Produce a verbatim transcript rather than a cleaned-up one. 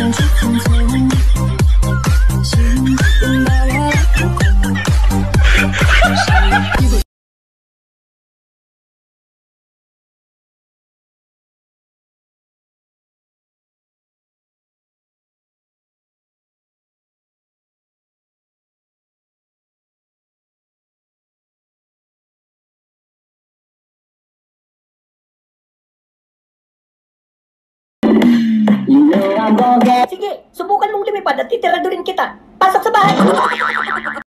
Sige, subukan mong lumipad at titiradurin kita. Pasok sa bahay!